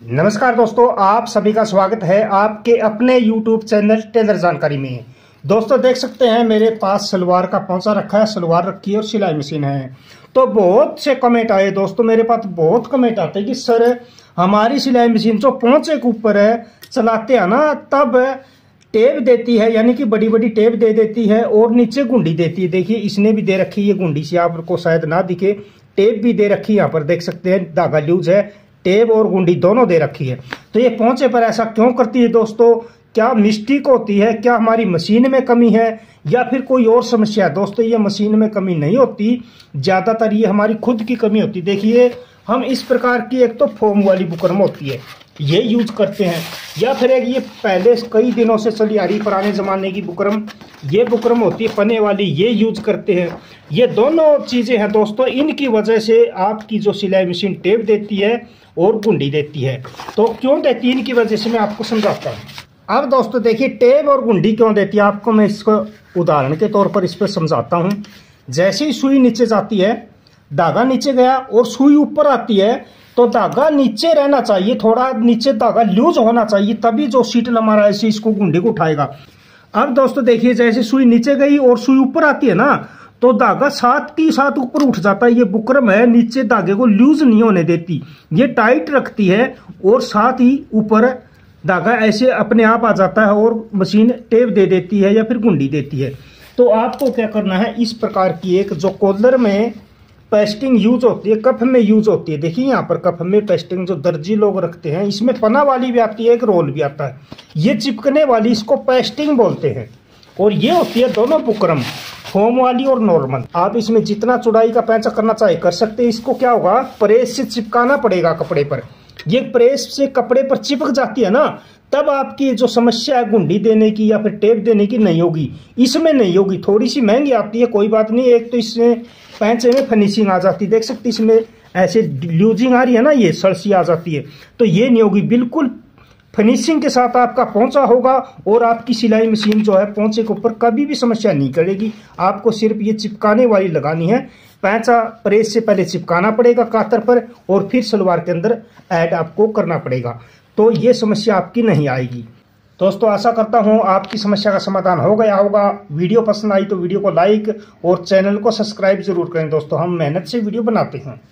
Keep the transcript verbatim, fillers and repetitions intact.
नमस्कार दोस्तों, आप सभी का स्वागत है आपके अपने YouTube चैनल टेलर जानकारी में। दोस्तों देख सकते हैं मेरे पास सलवार का पहुंचा रखा है, सलवार रखी है और सिलाई मशीन है। तो बहुत से कमेंट आए दोस्तों, मेरे पास बहुत कमेंट आते हैं कि सर हमारी सिलाई मशीन जो पहुंचे के ऊपर है चलाते हैं ना तब टेप देती है, यानी कि बड़ी बड़ी टेप दे देती है और नीचे गुंडी देती है। देखिए इसने भी दे रखी है गुंडी सी, आपको शायद ना दिखे, टेप भी दे रखी है। यहाँ पर देख सकते हैं धागा लूज है, टेप और गुंडी दोनों दे रखी है। तो ये पहुंचे पर ऐसा क्यों करती है दोस्तों? क्या मिस्टेक होती है? क्या हमारी मशीन में कमी है या फिर कोई और समस्या है? दोस्तों ये मशीन में कमी नहीं होती, ज्यादातर ये हमारी खुद की कमी होती है। देखिए हम इस प्रकार की एक तो फोम वाली बुकरम होती है ये यूज करते हैं, या फिर एक ये पहले कई दिनों से चली आ रही पुराने जमाने की बुकरम, ये बुकरम होती है पने वाली, ये यूज करते हैं। ये दोनों चीजें हैं दोस्तों, इनकी वजह से आपकी जो सिलाई मशीन टेप देती है और गुंडी देती है। तो क्यों देती है, इनकी वजह से मैं आपको समझाता हूँ। अब दोस्तों देखिए टेप और गुंडी क्यों देती है, आपको मैं इसको उदाहरण के तौर पर इस पर समझाता हूँ। जैसे ही सुई नीचे जाती है, धागा नीचे गया और सुई ऊपर आती है, तो धागा नीचे रहना चाहिए, थोड़ा नीचे धागा लूज होना चाहिए, तभी जो शीटल हमारा ऐसे इसको गुंडी को उठाएगा। अब दोस्तों देखिए जैसे सुई नीचे गई और सुई ऊपर आती है ना, तो धागा साथ की साथ ऊपर उठ जाता है। ये बुकरम है नीचे धागे को लूज नहीं होने देती, ये टाइट रखती है और साथ ही ऊपर धागा ऐसे अपने आप आ जाता है और मशीन टेप दे देती है या फिर गुंडी देती है। तो आपको क्या करना है, इस प्रकार की एक जो कॉलर में पेस्टिंग यूज होती है, कफ में यूज होती है। देखिए यहाँ पर कफ में पेस्टिंग जो दर्जी लोग रखते हैं, इसमें पना वाली भी आती है, एक रोल भी आता है। ये चिपकने वाली इसको पेस्टिंग बोलते हैं। और ये होती है दोनों बुकरम, फोम वाली और नॉर्मल। आप इसमें जितना चौड़ाई का पैंचा करना चाहे कर सकते हैं। इसको क्या होगा, प्रेस से चिपकाना पड़ेगा कपड़े पर। ये प्रेस से कपड़े पर चिपक जाती है ना, तब आपकी जो समस्या है गुंडी देने की या फिर टेप देने की नहीं होगी, इसमें नहीं होगी। थोड़ी सी महंगी आती है, कोई बात नहीं। एक तो इसमें पैंचे में फिनिशिंग आ जाती है, देख सकते इसमें ऐसे लूजिंग आ रही है ना, ये सरसी आ जाती है, तो ये नहीं होगी। बिल्कुल फिनिशिंग के साथ आपका पहुंचा होगा और आपकी सिलाई मशीन जो है पहुंचे के ऊपर कभी भी समस्या नहीं करेगी। आपको सिर्फ ये चिपकाने वाली लगानी है, पैंचा प्रेस से पहले चिपकाना पड़ेगा कातर पर और फिर सलवार के अंदर ऐड आपको करना पड़ेगा, तो ये समस्या आपकी नहीं आएगी। दोस्तों आशा करता हूं आपकी समस्या का समाधान हो गया होगा। वीडियो पसंद आई तो वीडियो को लाइक और चैनल को सब्सक्राइब जरूर करें दोस्तों, हम मेहनत से वीडियो बनाते हैं।